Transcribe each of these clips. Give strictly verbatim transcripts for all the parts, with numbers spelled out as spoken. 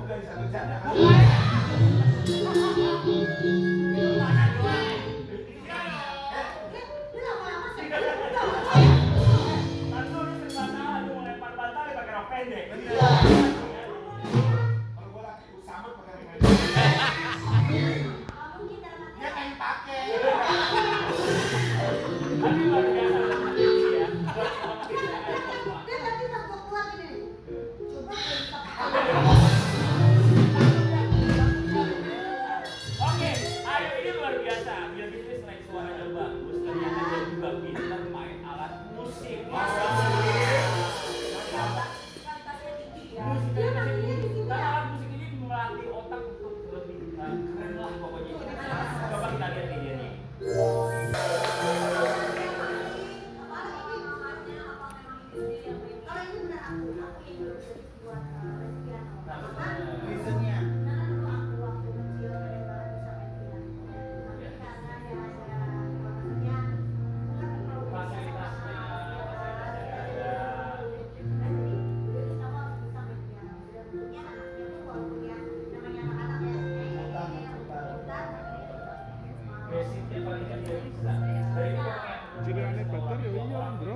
dari satu janda. Jirane Batar ya iya, Bro.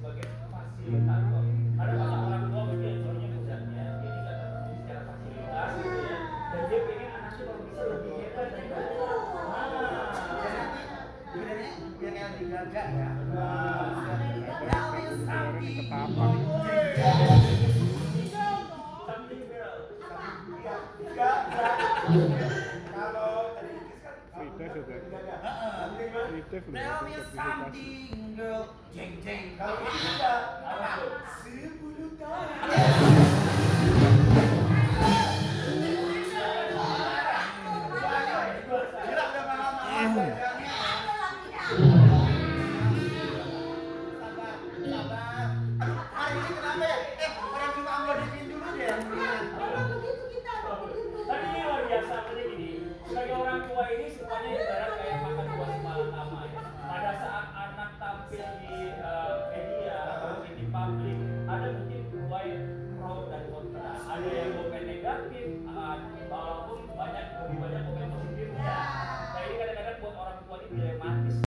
Ada orang tua mungkin soalnya pusatnya dia tidak terpenuhi secara fasilitas gitu ya. Dan dia pengen anaknya kalau bisa lebih hebat dari itu. Biar kayak digagak ya. Kalau tadi kan Frida juga. Frida Tell me something girl, jeng jeng. Kalau ini juga sepuluh tahun.